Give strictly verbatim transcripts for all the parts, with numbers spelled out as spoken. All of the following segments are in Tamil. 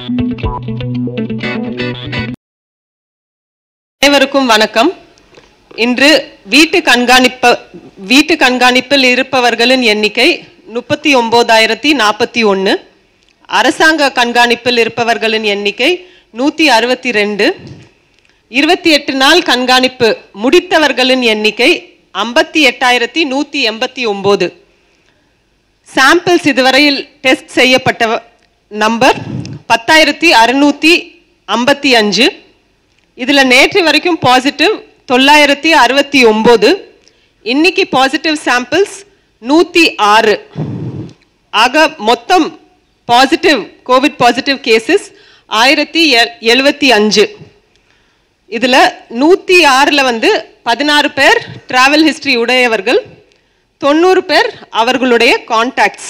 அனைவருக்கும் வணக்கம். இன்று வீட்டு கண்காணிப்பு வீட்டு கண்காணிப்பில் இருப்பவர்களின் எண்ணிக்கை முப்பத்தி ஒன்பதாயிரத்தி நாற்பத்தி ஒன்று. அரசாங்க கண்காணிப்பில் இருப்பவர்களின் எண்ணிக்கை நூற்றி அறுபத்தி ரெண்டு. இருபத்தி எட்டு நாள் கண்காணிப்பு முடித்தவர்களின் எண்ணிக்கை ஐம்பத்தி எட்டாயிரத்தி நூற்றி எண்பத்தி ஒம்பது. சாம்பிள்ஸ் இதுவரையில் டெஸ்ட் செய்யப்பட்ட நம்பர் பத்தாயிரத்தி அறுநூற்றி ஐம்பத்தி அஞ்சு. இதில் நேற்று வரைக்கும் பாசிட்டிவ் தொள்ளாயிரத்தி அறுபத்தி ஒம்பது. இன்னைக்கு பாசிட்டிவ் சாம்பிள்ஸ் நூற்றி ஆறு. ஆக மொத்தம் பாசிட்டிவ் கோவிட் பாசிட்டிவ் கேசஸ் ஆயிரத்தி எழுபத்தி அஞ்சு. இதில் நூற்றி ஆறில் வந்து பதினாறு பேர் டிராவல் ஹிஸ்ட்ரி உடையவர்கள், தொண்ணூறு பேர் அவர்களுடைய கான்டாக்ட்ஸ்.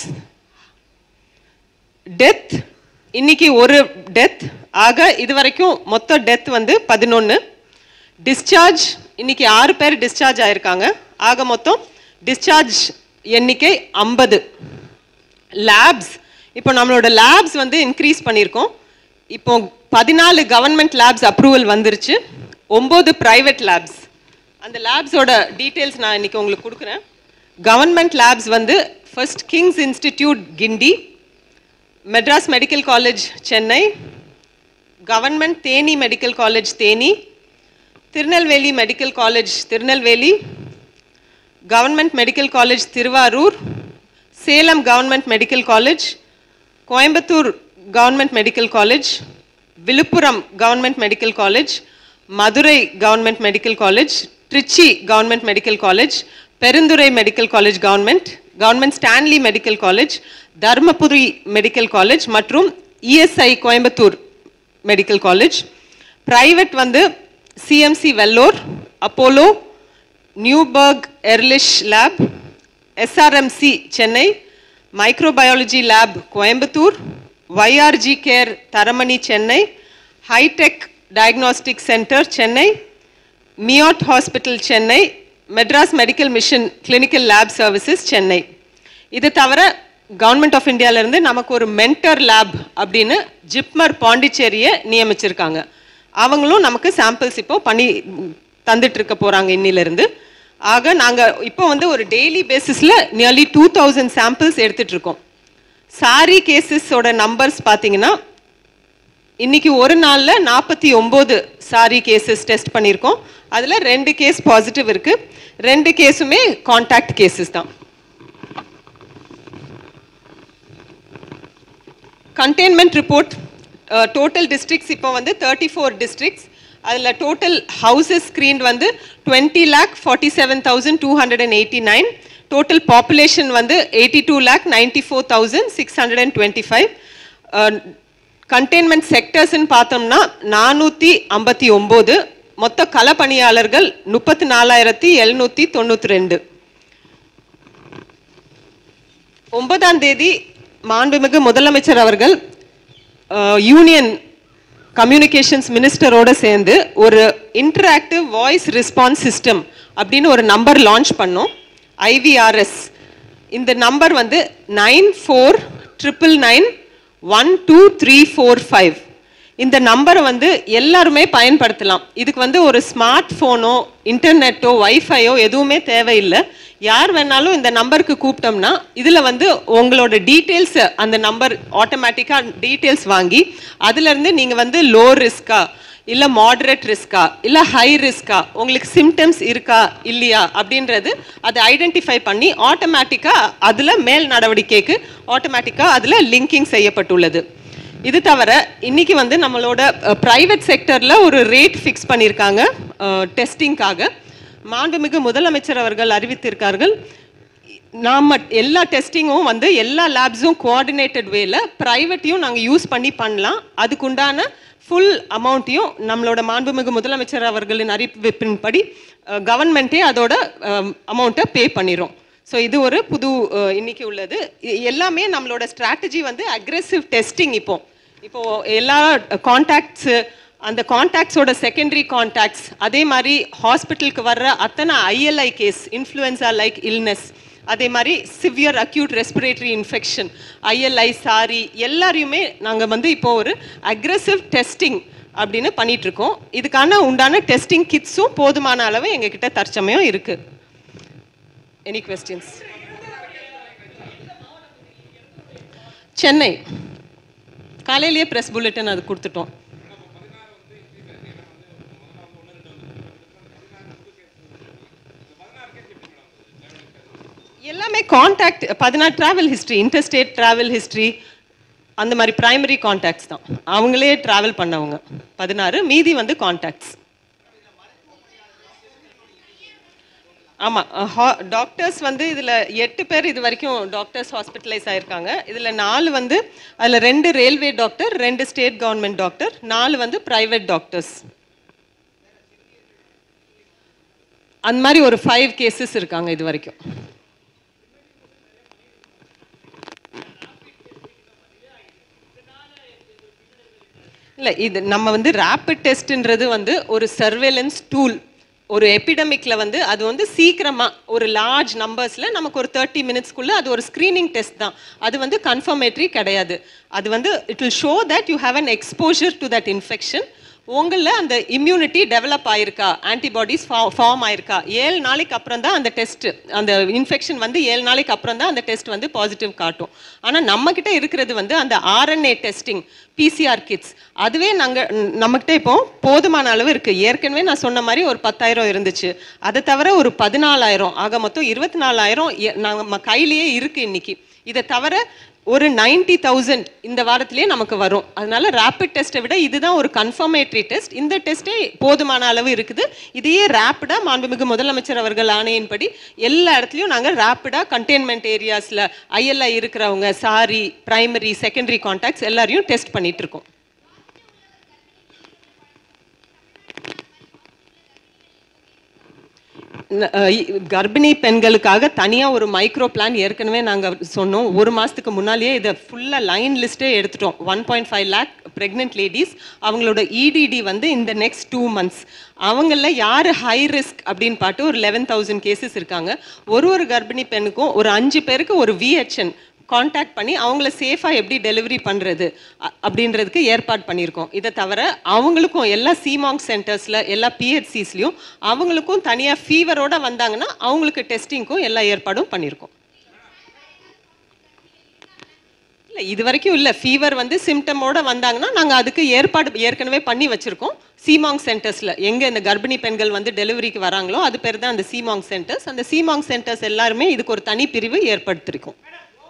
டெத் இன்னைக்கு ஒரு டெத். ஆக இதுவரைக்கும் மொத்த டெத் வந்து பதினொன்று. டிஸ்சார்ஜ் இன்னைக்கு ஆறு பேர் டிஸ்சார்ஜ் ஆயிருக்காங்க. ஆக மொத்தம் டிஸ்சார்ஜ் எண்ணிக்கை ஐம்பது. லேப்ஸ் இப்போ நம்மளோட லேப்ஸ் வந்து இன்க்ரீஸ் பண்ணியிருக்கோம். இப்போ பதினாலு கவர்மெண்ட் லேப்ஸ் அப்ரூவல் வந்துருச்சு, ஒம்பது ப்ரைவேட் லேப்ஸ். அந்த லேப்ஸோட டீட்டெயில்ஸ் நான் இன்னைக்கு உங்களுக்கு கொடுக்குறேன். கவர்மெண்ட் லேப்ஸ் வந்து first King's institute Guindy, Madras medical college Chennai, government Theni medical college Theni, Tirunelveli medical college Tirunelveli, government medical college Tiruvarur, Salem government medical college, Coimbatore government medical college, Villupuram government medical college, Madurai government medical college, Tiruchi government medical college, Perundurai medical college government, government Stanley medical college, Dharmapuri medical college மற்றும் ESI Coimbatore medical college. Private வந்து CMC Vellore, Apollo, Neuberg எர்லிஷ் lab, SRMC Chennai, microbiology lab Coimbatore, YRG care Taramani Chennai, hitech diagnostic centre Chennai, MIOT hospital Chennai, Madras medical mission clinical lab services Chennai. இது தவிர கவர்மெண்ட் ஆஃப் இந்தியாவிலேருந்து நமக்கு ஒரு மென்டர் லேப் அப்படின்னு ஜிப்மர் பாண்டிச்சேரியை நியமிச்சிருக்காங்க. அவங்களும் நமக்கு சாம்பிள்ஸ் இப்போ பண்ணி தந்துட்டு இருக்க போகிறாங்க இன்னிலிருந்து. ஆக நாங்கள் இப்போ வந்து ஒரு டெய்லி பேசிஸில் நியர்லி டூ தௌசண்ட் சாம்பிள்ஸ் எடுத்துகிட்ருக்கோம். சாரி கேசஸோட நம்பர்ஸ் பார்த்தீங்கன்னா இன்னைக்கு ஒரு நாளில் நாற்பத்தி ஒம்பது சாரி கேசஸ் டெஸ்ட் பண்ணியிருக்கோம். அதில் ரெண்டு கேஸ் பாசிட்டிவ் இருக்குது. ரெண்டு கேஸுமே கான்டாக்ட் கேசஸ் தான். கண்டெய்ன்மெண்ட் ரிப்போர்ட் டோட்டல் டிஸ்ட்ரிக்ட்ஸ் இப்போ வந்து தேர்ட்டி ஃபோர் டிஸ்ட்ரிக்ட்ஸ். அதில் டோட்டல் ஹவுசஸ் ஸ்க்ரீன் வந்து twenty lakh forty seven thousand two hundred and eighty nine. Total population வந்து eighty two lakh ninety four thousand six hundred and twenty five. Containment செக்டர்ஸ்ன்னு பார்த்தோம்னா நானூற்றி ஐம்பத்தி ஒம்பது. மொத்த கள பணியாளர்கள் முப்பத்தி நாலாயிரத்தி எழுநூற்றி தொண்ணூற்றி ரெண்டு. ஒன்பதாம் தேதி மாண்புமிகு முதலமைச்சர் அவர்கள் யூனியன் கம்யூனிகேஷன்ஸ் மினிஸ்டரோட சேர்ந்து ஒரு இன்டராக்டிவ் வாய்ஸ் ரெஸ்பான்ஸ் சிஸ்டம் அப்படின்னு ஒரு நம்பர் லான்ச் பண்ணோம், ஐவிஆர்எஸ். இந்த நம்பர் வந்து nine four triple nine one two three four five. இந்த நம்பரை வந்து எல்லாருமே பயன்படுத்தலாம். இதுக்கு வந்து ஒரு ஸ்மார்ட் ஃபோனோ இன்டர்நெட்டோ வைஃபையோ எதுவுமே தேவையில்லை. யார் வேணாலும் இந்த நம்பருக்கு கூப்பிட்டோம்னா இதில் வந்து உங்களோட டீட்டெயில்ஸ், அந்த நம்பர் ஆட்டோமேட்டிக்காக டீட்டெயில்ஸ் வாங்கி அதிலேருந்து நீங்கள் வந்து லோ ரிஸ்கா இல்லை மாடரேட் ரிஸ்கா இல்லை ஹை ரிஸ்கா, உங்களுக்கு சிம்டம்ஸ் இருக்கா இல்லையா அப்படின்றது அதை ஐடென்டிஃபை பண்ணி ஆட்டோமேட்டிக்காக அதில் மேல் நடவடிக்கைக்கு ஆட்டோமேட்டிக்காக அதில் லிங்கிங் செய்யப்பட்டுள்ளது. இது தவிர இன்னைக்கு வந்து நம்மளோட ப்ரைவேட் செக்டரில் ஒரு ரேட் ஃபிக்ஸ் பண்ணியிருக்காங்க டெஸ்டிங்காக. மாண்புமிகு முதலமைச்சர் அவர்கள் அறிவித்திருக்கார்கள். நாம் எல்லா டெஸ்டிங்கும் வந்து எல்லா லேப்ஸும் கோஆர்டினேட்டட் வேல ப்ரைவேட்டையும் நாங்கள் யூஸ் பண்ணி பண்ணலாம். அதுக்குண்டான ஃபுல் அமௌண்ட்டையும் நம்மளோட மாண்புமிகு முதலமைச்சர் அவர்களின் அறிவிப்பின்படி கவர்மெண்ட்டே அதோட அமௌண்ட்டை பே பண்ணிடும். ஸோ இது ஒரு புது இன்னைக்கு உள்ளது. எல்லாமே நம்மளோட ஸ்ட்ராட்டஜி வந்து அக்ரெசிவ் டெஸ்டிங். இப்போ இப்போ எல்லா கான்டாக்ட்ஸு, அந்த கான்டாக்ட்ஸோட செகண்டரி கான்டாக்ட்ஸ், அதே மாதிரி ஹாஸ்பிட்டலுக்கு வர்ற அத்தனை ILI case, influenza like illness, அதே மாதிரி severe acute respiratory infection, ILI, SARI எல்லாரையுமே நாங்கள் வந்து இப்போ ஒரு அக்ரெசிவ் டெஸ்டிங் அப்படின்னு பண்ணிட்டு இருக்கோம். இதுக்கான உண்டான டெஸ்டிங் கிட்ஸும் போதுமான அளவு எங்ககிட்ட தற்சமயம் இருக்கு. Any questions? சென்னை காலையிலேயே ப்ரெஸ் புல்லட்டின் அது கொடுத்துட்டோம். எல்லாமே கான்டாக்ட், பதினாறு travel history, interstate travel history, அந்த மாதிரி பிரைமரி கான்டாக்ட்ஸ் தான். அவங்களே டிராவல் பண்ணவங்க பதினாறு, மீதி வந்து கான்டாக்ட்ஸ். ஆமாம், டாக்டர்ஸ் வந்து இதில் எட்டு பேர் இது வரைக்கும் டாக்டர்ஸ் ஹாஸ்பிட்டலைஸ் ஆயிருக்காங்க. இதில் நாலு வந்து, அதில் ரெண்டு ரயில்வே டாக்டர், ரெண்டு ஸ்டேட் கவர்மெண்ட் டாக்டர், நாலு வந்து பிரைவேட் டாக்டர்ஸ். அந்த மாதிரி ஒரு ஃபைவ் கேசஸ் இருக்காங்க இது வரைக்கும். இல்லை, இது நம்ம வந்து ரேபிட் டெஸ்ட்ன்றது வந்து ஒரு சர்வேலன்ஸ் டூல். ஒரு எபிடமிக்ல வந்து அது வந்து சீக்கிரமா ஒரு லார்ஜ் நம்பர்ஸ்ல நமக்கு ஒரு தேர்ட்டி மினிட்ஸ்க்குள்ள அது ஒரு ஸ்கிரீனிங் டெஸ்ட் தான். அது வந்து கன்ஃபர்மேட்டரி கிடையாது. அது வந்து it will show that you have an exposure to that infection. உங்களில் அந்த இம்யூனிட்டி டெவலப் ஆயிருக்கா, ஆன்டிபாடிஸ் ஃபார்ம் ஆயிருக்கா, ஏழு நாளைக்கு அப்புறம் தான் அந்த டெஸ்ட், அந்த இன்ஃபெக்ஷன் வந்து ஏழு நாளைக்கு அப்புறம் தான் அந்த டெஸ்ட் வந்து பாசிட்டிவ் காட்டும். ஆனால் நம்மக்கிட்ட இருக்கிறது வந்து அந்த ஆர்என்ஏ டெஸ்டிங், பிசிஆர் கிட்ஸ். அதுவே நாங்கள் நம்மக்கிட்ட இப்போ போதுமான அளவு இருக்குது. ஏற்கனவே நான் சொன்ன மாதிரி ஒரு பத்தாயிரம் இருந்துச்சு. அதை தவிர ஒரு பதினாலாயிரம், ஆக மொத்தம் இருபத்தி நாலாயிரம் நம்ம கையிலேயே இருக்குது இன்னைக்கு. இதை தவிர ஒரு நைன்டி தௌசண்ட் இந்த வாரத்திலேயே நமக்கு வரும். அதனால ரேபிட் டெஸ்ட்டை விட இதுதான் ஒரு கன்ஃபர்மேட்டரி டெஸ்ட். இந்த டெஸ்ட்டே போதுமான அளவு இருக்குது. இதையே ரேப்பிடாக மாண்புமிகு முதலமைச்சர் அவர்கள் ஆணையின்படி எல்லா இடத்துலையும் நாங்கள் ரேப்பிடாக கண்டெய்ன்மெண்ட் ஏரியாஸில் ஐஎல்ஐ இருக்கிறவங்க, சாரி, பிரைமரி, செகண்டரி கான்டாக்ட்ஸ் எல்லாரையும் டெஸ்ட் பண்ணிட்டு இருக்கோம். கர்ப்பிணி பெண்களுக்காக தனியாக ஒரு மைக்ரோ பிளான் ஏற்கனவே நாங்கள் சொன்னோம். ஒரு மாதத்துக்கு முன்னாலேயே இதை ஃபுல்லாக லைன் லிஸ்ட்டே எடுத்துட்டோம். One point five lakh pregnant ladies, அவங்களோட இடிடி வந்து இந்த நெக்ஸ்ட் டூ மந்த்ஸ். அவங்களில் யார் ஹை ரிஸ்க் அப்படின்னு பார்த்து ஒரு லெவன் தௌசண்ட் கேசஸ் இருக்காங்க. ஒரு ஒரு கர்ப்பிணி பெண்ணுக்கும் ஒரு அஞ்சு பேருக்கு ஒரு விஹெச்என் கான்டாக்ட் பண்ணி அவங்கள சேஃபாக எப்படி டெலிவரி பண்ணுறது அப்படின்றதுக்கு ஏற்பாடு பண்ணியிருக்கோம். இதை தவிர அவங்களுக்கும் எல்லா சிமாங் சென்டர்ஸில், எல்லா பிஹெச்சிஸ்லையும் அவங்களுக்கும் தனியாக ஃபீவரோடு வந்தாங்கன்னா அவங்களுக்கு டெஸ்டிங்க்கும் எல்லா ஏற்பாடும் பண்ணியிருக்கோம். இல்லை, இது வரைக்கும் இல்லை. ஃபீவர் வந்து சிம்டமோடு வந்தாங்கன்னா நாங்கள் அதுக்கு ஏற்பாடு ஏற்கனவே பண்ணி வச்சுருக்கோம். சிமாங் சென்டர்ஸில் எங்கே இந்த கர்ப்பிணி பெண்கள் வந்து டெலிவரிக்கு வராங்களோ அது பேர் தான் அந்த சிமாங் சென்டர்ஸ். அந்த சிமாங் சென்டர்ஸ் எல்லாருமே இதுக்கு ஒரு தனி பிரிவு ஏற்படுத்தியிருக்கோம்.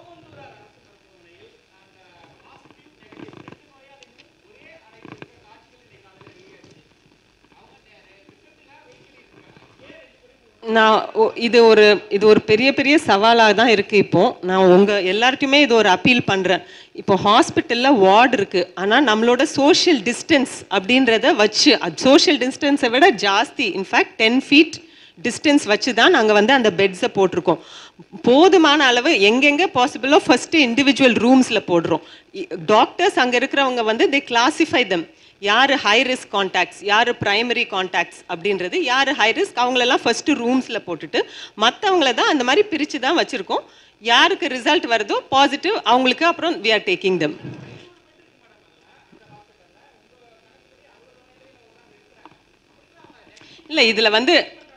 நான் இது ஒரு இது ஒரு பெரிய பெரிய சவாலாக தான் இருக்குது. இப்போது நான் உங்கள் எல்லாருக்குமே இது ஒரு அப்பீல் பண்ணுறேன். இப்போ ஹாஸ்பிட்டலில் வார்டு இருக்குது, ஆனால் நம்மளோட சோஷியல் டிஸ்டன்ஸ் அப்படின்றத வச்சு, அது சோஷியல் டிஸ்டன்ஸை விட ஜாஸ்தி, இன்ஃபேக்ட் டென் ஃபீட் டிஸ்டன்ஸ் வச்சு தான் நாங்கள் வந்து அந்த பெட்ஸை போட்டிருக்கோம். போதுமான அளவு எங்கெங்கே பாசிபிளோ ஃபஸ்ட்டு இண்டிவிஜுவல் ரூம்ஸில் போடுறோம். டாக்டர்ஸ் அங்கே இருக்கிறவங்க வந்து தே கிளாசிஃபை தம், யார் ஹை ரிஸ்க் கான்டாக்ட்ஸ், யார் பிரைமரி கான்டாக்ட்ஸ் அப்படின்றது, யார் ஹை ரிஸ்க் அவங்களெல்லாம் ஃபஸ்ட்டு ரூம்ஸில் போட்டுட்டு மற்றவங்கள தான் அந்த மாதிரி பிரித்து தான் வச்சுருக்கோம். யாருக்கு ரிசல்ட் வருதோ பாசிட்டிவ் அவங்களுக்கு அப்புறம் வி ஆர் டேக்கிங் தம். இல்லை, இதில் வந்து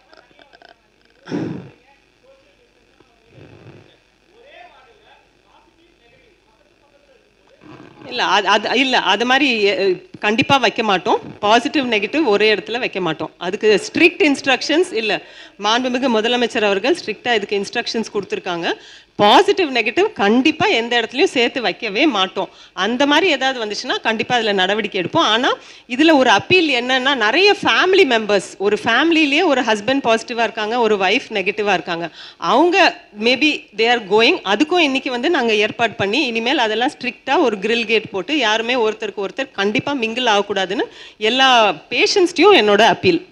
இல்லை அது அது இல்லை அது மாதிரி கண்டிப்பாக வைக்க மாட்டோம். பாசிட்டிவ் நெகட்டிவ் ஒரே இடத்துல வைக்க மாட்டோம். அதுக்கு ஸ்ட்ரிக்ட் இன்ஸ்ட்ரக்ஷன்ஸ் இல்லை, மாண்புமிகு முதலமைச்சர் அவர்கள் ஸ்ட்ரிக்டாக இதுக்கு இன்ஸ்ட்ரக்ஷன்ஸ் கொடுத்துருக்காங்க. பாசிட்டிவ் நெகட்டிவ் கண்டிப்பாக எந்த இடத்துலையும் சேர்த்து வைக்கவே மாட்டோம். அந்த மாதிரி ஏதாவது வந்துச்சுன்னா கண்டிப்பாக அதில் நடவடிக்கை எடுப்போம். ஆனால் இதில் ஒரு அப்பீல் என்னன்னா, நிறைய ஃபேமிலி மெம்பர்ஸ், ஒரு ஃபேமிலியிலேயே ஒரு ஹஸ்பண்ட் பாசிட்டிவாக இருக்காங்க, ஒரு ஒய்ஃப் நெகட்டிவாக இருக்காங்க. அவங்க மேபி தே ஆர் கோயிங், அதுக்கும் இன்னைக்கு வந்து நாங்கள் ஏற்பாடு பண்ணி இனிமேல் அதெல்லாம் ஸ்ட்ரிக்டாக ஒரு கிரில் கேட் போட்டு யாருமே ஒருத்தருக்கு ஒருத்தர் கண்டிப்பாக மிங்கிள் ஆகக்கூடாதுன்னு எல்லா பேஷண்ட்ஸ்டையும் என்னோட appeal.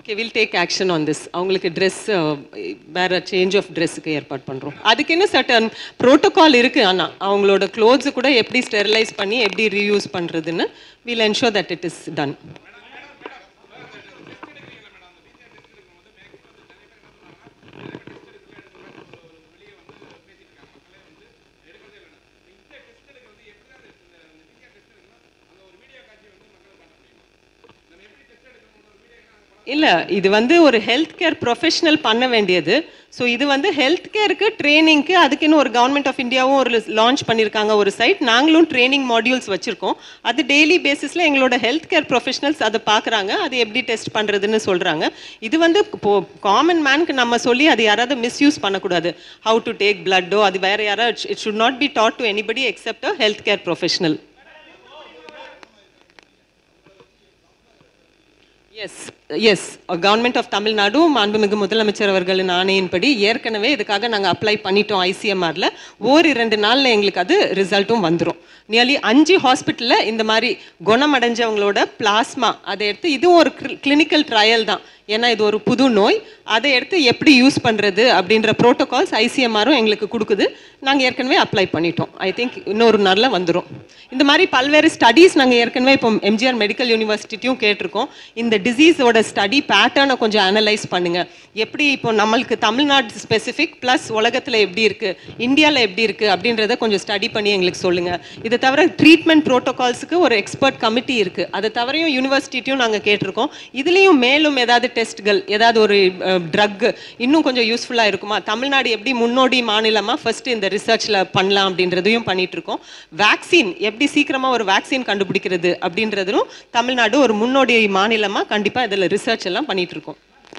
Okay, will take action on this. அவங்களுக்கு ட்ரெஸ் வேறு சேஞ்ச் ஆஃப் ட்ரெஸ்ஸுக்கு ஏற்பாடு பண்ணுறோம். அதுக்கு என்ன சர்டன் ப்ரோட்டோகால் இருக்குது. ஆனால் அவங்களோட க்ளோத்ஸு கூட எப்படி ஸ்டெரிலைஸ் பண்ணி எப்படி ரீயூஸ் பண்ணுறதுன்னு will ensure that it is done. இல்லை, இது வந்து ஒரு ஹெல்த் கேர் ப்ரொஃபஷனல் பண்ண வேண்டியது. ஸோ இது வந்து ஹெல்த் கேருக்கு ட்ரைனிங்க்கு அதுக்குன்னு ஒரு கவர்மெண்ட் ஆஃப் இந்தியாவும் ஒரு லான்ச் பண்ணியிருக்காங்க ஒரு சைட். நாங்களும் ட்ரைனிங் மாடியூல்ஸ் வச்சுருக்கோம். அது டெய்லி பேசிஸில் எங்களோட ஹெல்த் கேர் ப்ரொஃபஷனல்ஸ் அதை பார்க்குறாங்க, அது எப்படி டெஸ்ட் பண்ணுறதுன்னு சொல்கிறாங்க. இது வந்து இப்போது காமன் மேனுக்கு நம்ம சொல்லி அது யாராவது மிஸ்யூஸ் பண்ணக்கூடாது. ஹவு டு டேக் பிளட்டோ அது வேறு யாராவது, இட் ஷுட் நாட் பி டாட் to anybody except a health care professional. Yes yes government of Tamil Nadu மாண்புமிகு முதலமைச்சர் அவர்களின் ஆணையின்படி ஏற்கனவே இதுக்காக நாங்கள் அப்ளை பண்ணிட்டோம் ஐசிஎம்ஆரில். ஓர் இரண்டு நாளில் எங்களுக்கு அது ரிசல்ட்டும் வந்துடும். நியர்லி அஞ்சு ஹாஸ்பிட்டலில் இந்த மாதிரி குணமடைஞ்சவங்களோட பிளாஸ்மா அதை எடுத்து, இதுவும் ஒரு கிளினிக்கல் ட்ரையல் தான், ஏன்னா இது ஒரு புது நோய். அதை எடுத்து எப்படி யூஸ் பண்ணுறது அப்படின்ற ப்ரோட்டோகால்ஸ் ஐசிஎம்ஆரும் எங்களுக்கு கொடுக்குது. நாங்கள் ஏற்கனவே அப்ளை பண்ணிட்டோம். ஐ திங்க் இன்னொரு நாளில் வந்துடும். இந்த மாதிரி பல்வேறு ஸ்டடீஸ் நாங்கள் ஏற்கனவே இப்போ எம்ஜிஆர் மெடிக்கல் யூனிவர்சிட்டியும் கேட்டிருக்கோம். இந்த டிசீஸோட ஸ்டடி பேட்டர்னை கொஞ்சம் அனலைஸ் பண்ணுங்கள். எப்படி இப்போ நம்மளுக்கு தமிழ்நாடு ஸ்பெசிஃபிக் ப்ளஸ் உலகத்தில் எப்படி இருக்குது, இந்தியாவில் எப்படி இருக்குது அப்படின்றத கொஞ்சம் ஸ்டடி பண்ணி எங்களுக்கு சொல்லுங்கள். இதை தவிர ட்ரீட்மெண்ட் ப்ரோட்டோகால்ஸுக்கு ஒரு எக்ஸ்பர்ட் கமிட்டி இருக்குது. அதை தவிரையும் யூனிவர்சிட்டியும் நாங்கள் கேட்டிருக்கோம். இதுலேயும் மேலும் ஏதாவது டெஸ்ட்கள், ஏதாவது ஒரு ட்ரக் இன்னும் கொஞ்சம் யூஸ்ஃபுல்லாக இருக்குமா, தமிழ்நாடு எப்படி முன்னோடி மாநிலமாக ஃபர்ஸ்ட் இந்த ரிசர்ச்சில் பண்ணலாம் அப்படின்றதையும் பண்ணிட்டு இருக்கோம். வேக்சின் எப்படி சீக்கிரமாக ஒரு வேக்சின் கண்டுபிடிக்கிறது அப்படின்றதும் தமிழ்நாடு ஒரு முன்னோடி மாநிலமாக கண்டிப்பாக இதில் ரிசர்ச் எல்லாம் பண்ணிட்டு இருக்கோம்.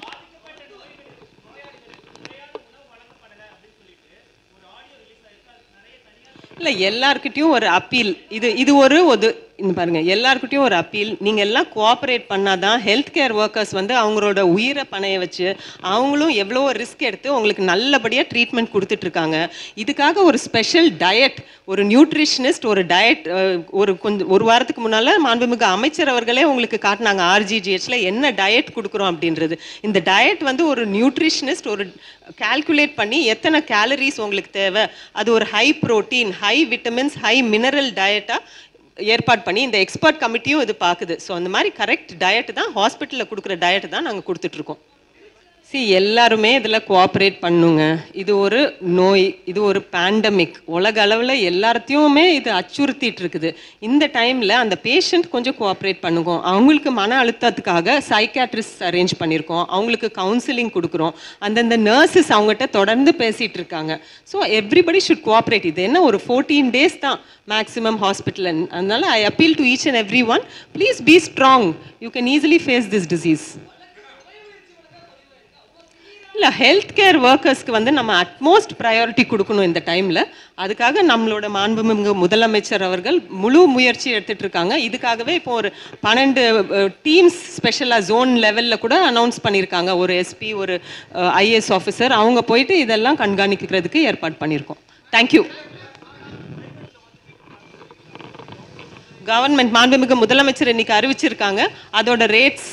இல்லை, எல்லாருக்கிட்டையும் ஒரு அப்பீல். இது இது ஒரு ஒரு இந்த பாருங்க, எல்லாருக்கிட்டையும் ஒரு அப்பீல். நீங்கள் எல்லாம் கோஆப்ரேட் பண்ணாதான் ஹெல்த் கேர் ஒர்க்கர்ஸ் வந்து அவங்களோட உயிரை பணைய வச்சு அவங்களும் எவ்வளோ ரிஸ்க் எடுத்து உங்களுக்கு நல்லபடியாக ட்ரீட்மெண்ட் கொடுத்துட்ருக்காங்க. இதுக்காக ஒரு ஸ்பெஷல் டயட், ஒரு நியூட்ரிஷனிஸ்ட் ஒரு டயட் ஒரு கொஞ்சம் ஒரு வாரத்துக்கு முன்னால் மாண்புமிகு அமைச்சர் அவர்களே உங்களுக்கு காட்டினாங்க ஆர்ஜிஜிஹெச்ல என்ன டயட் கொடுக்குறோம் அப்படின்றது. இந்த டயட் வந்து ஒரு நியூட்ரிஷனிஸ்ட் ஒரு கால்குலேட் பண்ணி எத்தனை கேலரிஸ் உங்களுக்கு தேவை, அது ஒரு high protein, high vitamins, high mineral டயட்டாக ஏற்பாடு பண்ணி இந்த எக்ஸ்பர்ட் கமிட்டியும் இது பார்க்குது. ஸோ அந்த மாதிரி கரெக்ட் டயட் தான் ஹாஸ்பிட்டலில் கொடுக்குற டயட் தான் நாங்கள் கொடுத்துட்ருக்கோம். சி எல்லாருமே இதில் கோஆப்ரேட் பண்ணுங்க. இது ஒரு நோய், இது ஒரு பேண்டமிக், உலக அளவில் எல்லாத்தையுமே இது அச்சுறுத்திட்டு இருக்குது. இந்த டைமில் அந்த பேஷண்ட் கொஞ்சம் கோஆப்ரேட் பண்ணுங்க. அவங்களுக்கு மன அழுத்தத்துக்காக சைக்காட்ரிஸ்ட் அரேஞ்ச் பண்ணியிருக்கோம், அவங்களுக்கு கவுன்சிலிங் கொடுக்குறோம். அந்தந்த நர்சஸ் அவங்ககிட்ட தொடர்ந்து பேசிகிட்டு இருக்காங்க. So everybody should cooperate. இது என்ன ஒரு ஃபோர்டீன் டேஸ் தான் மேக்ஸிமம் ஹாஸ்பிட்டல். அதனால I appeal to each and every one, please be strong, you can easily face this disease. இல்லை, ஹெல்த் கேர் ஒர்க்கர்ஸ்க்கு வந்து நம்ம அட்மோஸ்ட் ப்ரையாரிட்டி கொடுக்கணும் இந்த டைமில். அதுக்காக நம்மளோட மாண்புமிகு முதலமைச்சர் அவர்கள் முழு முயற்சி எடுத்துகிட்டு இருக்காங்க. இதுக்காகவே இப்போ ஒரு பன்னெண்டு டீம்ஸ் ஸ்பெஷலாக ஜோன் லெவலில் கூட அனௌன்ஸ் பண்ணியிருக்காங்க. ஒரு எஸ்பி, ஒரு ஐஏஎஸ் ஆஃபீஸர், அவங்க போயிட்டு இதெல்லாம் கண்காணிக்கிறதுக்கு ஏற்பாடு பண்ணியிருக்கோம். தேங்க்யூ. கவர்மெண்ட் மாண்புமிகு முதலமைச்சர் இன்னைக்கு அறிவிச்சிருக்காங்க. அதோட ரேட்ஸ்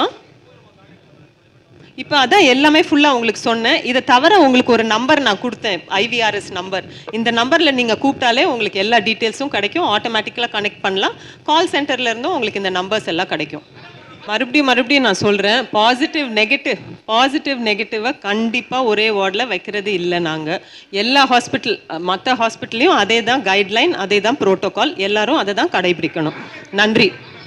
இப்போ அதான் எல்லாமே ஃபுல்லாக உங்களுக்கு சொன்னேன். இதை தவிர உங்களுக்கு ஒரு நம்பர் நான் கொடுத்தேன், ஐவிஆர்எஸ் நம்பர். இந்த நம்பரில் நீங்கள் கூப்பிட்டாலே உங்களுக்கு எல்லா டீட்டெயில்ஸும் கிடைக்கும். ஆட்டோமேட்டிக்கலாக கனெக்ட் பண்ணலாம். கால் சென்டர்லேருந்தும் உங்களுக்கு இந்த நம்பர்ஸ் எல்லாம் கிடைக்கும். மறுபடியும் மறுபடியும் நான் சொல்கிறேன், பாசிட்டிவ் நெகட்டிவ் பாசிட்டிவ் நெகட்டிவை கண்டிப்பாக ஒரே வார்டில் வைக்கிறது இல்லை. நாங்கள் எல்லா ஹாஸ்பிட்டல் மற்ற ஹாஸ்பிட்டல்லையும் அதே தான் கைட்லைன், அதே தான் ப்ரோட்டோகால், எல்லாரும் அதை தான் கடைபிடிக்கணும். நன்றி.